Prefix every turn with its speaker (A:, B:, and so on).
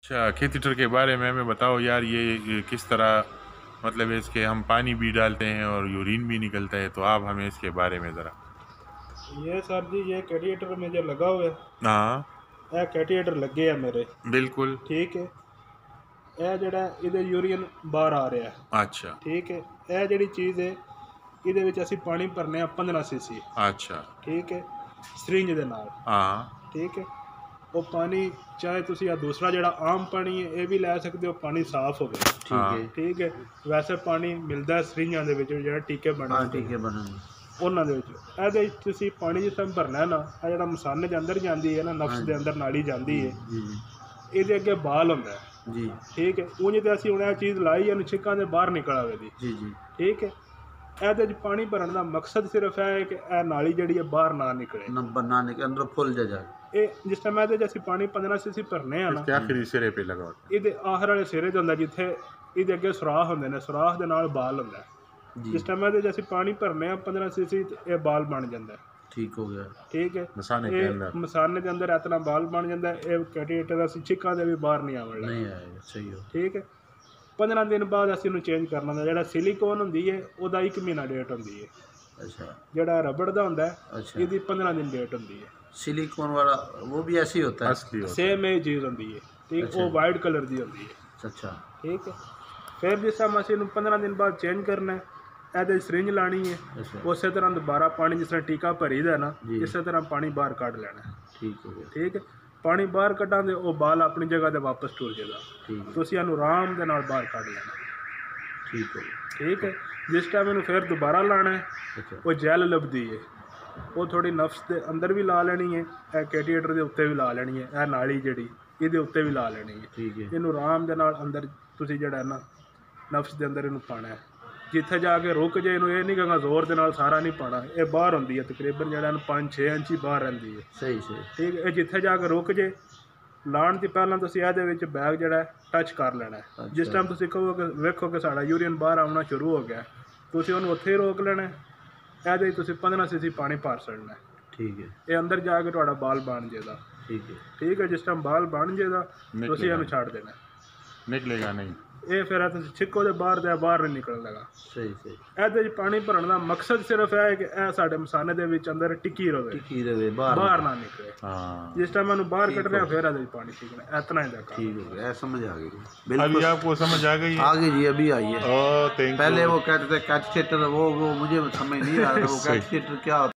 A: अच्छा, कैथेटर के बारे में हमें बताओ यार, ये किस तरह, मतलब इसके हम पानी भी डालते हैं और यूरिन भी निकलता है, तो आप हमें इसके बारे में ज़रा।
B: ये सर जी ये कैटिएटर में जो लगा हुआ
A: हाँ,
B: है, ਇਹ कैटिएटर लगे है मेरे।
A: बिल्कुल।
B: ठीक है, ਇਹ ਜਿਹੜਾ ਇਹਦੇ ਯੂਰੀਨ ਬਾਹਰ ਆ ਰਿਹਾ ਹੈ।
A: अच्छा,
B: ਠੀਕ ਹੈ, ਇਹ ਜਿਹੜੀ ਚੀਜ਼ ਹੈ ਇਹਦੇ ਵਿੱਚ ਅਸੀਂ ਪਾਣੀ ਭਰਨੇ ਆ 15 ਸੀਸੀ।
A: अच्छा।
B: ਠੀਕ ਹੈ, ਸਰਿੰਜ ਦੇ ਨਾਲ।
A: हाँ,
B: ਠੀਕ ਹੈ, ਉਹ ਪਾਣੀ ਚਾਹੇ ਤੁਸੀਂ ਆ ਦੂਸਰਾ ਜਿਹੜਾ ਆਮ ਪਾਣੀ ਹੈ ਇਹ ਵੀ ਲੈ ਸਕਦੇ ਹੋ, ਪਾਣੀ ਸਾਫ਼ ਹੋਵੇ।
A: हाँ,
B: ਠੀਕ ਹੈ, ਵੈਸੇ ਪਾਣੀ ਮਿਲਦਾ ਸਰਿੰਜਾਂ ਦੇ ਵਿੱਚ ਜਿਹੜਾ ਟੀਕੇ ਬਣੇ
C: ਟੀਕੇ ਬਣਨ
B: ਉਹਨਾਂ ਦੇ ਵਿੱਚ। ਇਹਦੇ ਵਿੱਚ ਤੁਸੀਂ ਪਾਣੀ ਜਿਸ ਟਾਈਮ ਭਰਨਾ ਹੈ ਨਾ, ਇਹ ਜਿਹੜਾ ਮਸਾਨੇ ਦੇ ਅੰਦਰ ਜਾਂਦੀ ਹੈ ਨਾ, ਨਫਸ ਦੇ ਅੰਦਰ ਨਾਲੀ ਜਾਂਦੀ ਹੈ,
C: ਜੀ
B: ਇਹਦੇ ਅੱਗੇ ਬਾਲ ਹੁੰਦਾ ਹੈ।
C: ਜੀ
B: ਠੀਕ ਹੈ, ਉਂਝ ਤੇ ਅਸੀਂ ਹੁਣ ਇਹ ਚੀਜ਼ ਲਾਈ ਇਹਨੂੰ ਛਿੱਕਾਂ ਦੇ ਬਾਹਰ ਨਿਕਲ ਆਵੇ ਦੀ।
C: ਜੀ ਜੀ
B: ਠੀਕ ਹੈ, ਇਹਦੇ 'ਚ ਪਾਣੀ ਭਰਨ ਦਾ ਮਕਸਦ ਸਿਰਫ ਇਹ ਹੈ ਕਿ ਇਹ ਨਾਲੀ ਜਿਹੜੀ ਹੈ ਬਾਹਰ ਨਾ ਨਿਕਲੇ।
C: न बनाने के अंदर फुल जाए।
B: ਇਹ ਜਿਸ ਟਾਈਮ ਇਹਦੇ 'ਚ ਅਸੀਂ ਪਾਣੀ 15 ਸੀਸੀ ਭਰਨੇ ਆ ਨਾ,
A: इसके आखिरी सिरे पे लगा होता
B: ਇਹਦੇ ਆਖਰ ਵਾਲੇ ਸਿਰੇ ਤੇ ਹੁੰਦਾ ਜਿੱਥੇ ਇਹਦੇ ਅੱਗੇ ਸੁਰਾਖ ਹੁੰਦੇ ਨੇ, ਸੁਰਾਖ ਦੇ ਨਾਲ ਬਾਲ ਹੁੰਦਾ ਹੈ।
C: जी
B: ਜਿਸ ਟਾਈਮ ਇਹਦੇ 'ਚ ਅਸੀਂ ਪਾਣੀ ਭਰਨੇ ਆ 15 ਸੀਸੀ ਤੇ ਇਹ ਬਾਲ ਬਣ ਜਾਂਦਾ ਹੈ।
C: ठीक हो गया।
B: ਠੀਕ ਹੈ,
A: मसाने के
B: ਇਹ
A: अंदर।
B: ਮਸਾਨੇ ਦੇ ਅੰਦਰ ਇਤਨਾ ਬਾਲ ਬਣ ਜਾਂਦਾ ਹੈ, ਇਹ ਕੈਟੀਏਟਰ ਅਸੀਂ ਛਿੱਕਾਂ ਦੇ ਵੀ ਬਾਹਰ ਨਹੀਂ ਆਵਣ ਲੱਗਾ।
C: नहीं आएगा, सही हो।
B: ਠੀਕ ਹੈ, 15 ਦਿਨ ਬਾਅਦ ਅਸੀਂ ਇਹਨੂੰ ਚੇਂਜ ਕਰਨਾ ਹੁੰਦਾ। ਜਿਹੜਾ ਸਿਲੀਕੋਨ ਹੁੰਦੀ ਹੈ ਉਹਦਾ 1 ਮਹੀਨਾ ਡੇਟ ਹੁੰਦੀ ਹੈ,
C: अच्छा
B: ਜਿਹੜਾ ਰਬੜ ਦਾ ਹੁੰਦਾ ਹੈ
C: अच्छा।
B: ਇਹਦੀ 15 ਦਿਨ ਡੇਟ ਹੁੰਦੀ ਹੈ।
C: सिलिकॉन वाला वो भी ऐसे ही होता है।
A: असली होता
B: ਸੇਮ ਇਹ ਚੀਜ਼ ਹੁੰਦੀ ਹੈ। ਠੀਕ,
C: ਅੱਛਾ।
B: ਉਹ ਵਾਈਟ ਕਲਰ ਦੀ ਹੁੰਦੀ ਹੈ।
C: अच्छा
B: ਠੀਕ ਹੈ, ਫਿਰ ਜਿਸ ਟਾਈਮ ਅਸੀਂ ਇਹਨੂੰ 15 ਦਿਨ ਬਾਅਦ ਚੇਂਜ ਕਰਨਾ ਹੈ, ਇਹਦੇ ਸਰਿੰਜ ਲਾਣੀ ਹੈ।
C: अच्छा
B: ਉਸੇ ਤਰ੍ਹਾਂ ਦੁਬਾਰਾ ਪਾਣੀ ਜਿਸ ਤਰ੍ਹਾਂ ਟੀਕਾ ਭਰੀਦਾ ਨਾ,
C: ਜੀ।
B: ਇਸੇ ਤਰ੍ਹਾਂ ਪਾਣੀ ਬਾਹਰ ਕੱਢ ਲੈਣਾ ਹੈ।
C: ठीक हो गया।
B: ਠੀਕ ਹੈ, ਪਾਣੀ ਬਾਹਰ ਕੱਢਾਂਗੇ ਉਹ ਬਾਲ ਆਪਣੀ ਜਗ੍ਹਾ ਤੇ ਵਾਪਸ ਟੁਰ ਜਾਏਗਾ।
C: ठीक है
B: ਤੁਸੀਂ ਇਹਨੂੰ ਆਰਾਮ ਦੇ ਨਾਲ ਬਾਹਰ ਕੱਢ ਲੈਣਾ।
C: ठीक हो गया।
B: ਠੀਕ ਹੈ, ਜਿਸ ਟਾਈਮ ਇਹਨੂੰ ਫਿਰ ਦੁਬਾਰਾ ਲਾਣਾ ਹੈ,
C: अच्छा
B: ਉਹ ਜੈਲ ਲੱਭਦੀ ਹੈ, ਉਹ ਥੋੜੀ ਨਫਸ ਦੇ ਅੰਦਰ ਵੀ ਲਾ ਲੈਣੀ ਹੈ, ਇਹ ਕੈਟੀਏਟਰ ਦੇ ਉੱਤੇ ਵੀ ਲਾ ਲੈਣੀ ਹੈ, ਇਹ ਨਾਲੀ ਜਿਹੜੀ ਇਹਦੇ ਉੱਤੇ ਵੀ ਲਾ ਲੈਣੀ ਹੈ।
C: ठीक है
B: ਇਹਨੂੰ ਆਰਾਮ ਦੇ ਨਾਲ ਅੰਦਰ ਤੁਸੀਂ ਜਿਹੜਾ ਹੈ ਨਾ ਨਫਸ ਦੇ ਅੰਦਰ ਇਹਨੂੰ ਪਾਣਾ ਹੈ। ਜਿੱਥੇ ਜਾ ਕੇ ਰੁਕ ਜੇ, ਇਹਨੂੰ ਇਹ ਨਹੀਂ ਕਹਾਂਗਾ ਜ਼ੋਰ ਦੇ ਨਾਲ ਸਾਰਾ ਨਹੀਂ ਪਾਣਾ। ਇਹ ਬਾਹਰ ਹੁੰਦੀ ਹੈ ਤਕਰੀਬਨ ਜਿਹੜਾ ਇਹਨੂੰ 5-6 ਇੰਚ ਹੀ ਬਾਹਰ ਰਹਿੰਦੀ ਹੈ।
C: सही सही।
B: ਠੀਕ ਹੈ, ਇਹ ਜਿੱਥੇ ਜਾ ਕੇ ਰੁਕ ਜੇ, ਲਾਉਣ ਤੋਂ ਪਹਿਲਾਂ ਤੁਸੀਂ ਇਹਦੇ ਵਿੱਚ ਬੈਗ ਜਿਹੜਾ ਹੈ ਟੱਚ ਕਰ ਲੈਣਾ ਹੈ। ਜਿਸ ਟਾਈਮ ਤੁਸੀਂ ਕਹੋਗੇ ਵੇਖੋ ਕਿ ਸਾਡਾ ਯੂਰੀਨ ਬਾਹਰ ਆਉਣਾ ਸ਼ੁਰੂ ਹੋ ਗਿਆ, ਤੁਸੀਂ ਉਹਨੂੰ ਉੱਥੇ ਹੀ ਰੋਕ ਲੈਣਾ ਹੈ। ਇਹਦੇ ਵਿੱਚ ਤੁਸੀਂ 15 ਸੀਸੀ ਪਾਣੀ ਭਰ ਛੱਡਣਾ ਹੈ।
C: ठीक है
B: ਇਹ ਅੰਦਰ ਜਾ ਕੇ ਤੁਹਾਡਾ ਬਾਲ ਬਣ ਜਾਏਗਾ।
C: ठीक है।
B: ਠੀਕ ਹੈ, ਜਿਸ ਟਾਈਮ ਬਾਲ ਬਣ ਜਾਏਗਾ
A: ਨਿਕਲੇਗਾ।
B: ਤੁਸੀਂ ਇਹਨੂੰ ਛੱਡ ਦੇਣਾ।
A: निकलेगा नहीं।
B: ਇਹ ਫਿਰ ਇਹ ਤੁਸੀਂ ਛਿੱਕੋ ਦੇ ਬਾਹਰ ਦੇ ਬਾਹਰ ਨਹੀਂ ਨਿਕਲੇਗਾ।
C: सही सही।
B: ਇਹਦੇ 'ਚ ਪਾਣੀ ਭਰਨ ਦਾ ਮਕਸਦ ਸਿਰਫ ਇਹ ਹੈ ਕਿ ਇਹ ਸਾਡੇ ਮਸਾਨੇ ਦੇ ਵਿੱਚ ਅੰਦਰ ਟਿੱਕੀ ਰਹੇ,
C: टिकी रहे बाहर।
B: ਬਾਹਰ ਨਾ ਨਿਕਲੇ।
A: हाँ,
B: ਜਿਸ ਟਾइम ਇਹਨੂੰ ਬਾਹਰ ਕੱਢਣਾ ਫਿਰ ਇਹਦੇ 'ਚ ਪਾਣੀ ਛਿੱਕਣਾ, ਇतना ही ਦਾ काम।
C: ठीक हो गया, समझ आ गई।
A: अभी
C: बिल्कुल
A: आपको समझ आ गई है?
C: आगे जी अभी आई है।
A: ओह, थैंक
C: पहले
A: यू।
C: वो कहते थे कैट थिएटर, वो मुझे समझ नहीं आ रहा था वो
A: सही।
C: कैट थिएटर क्या होता है।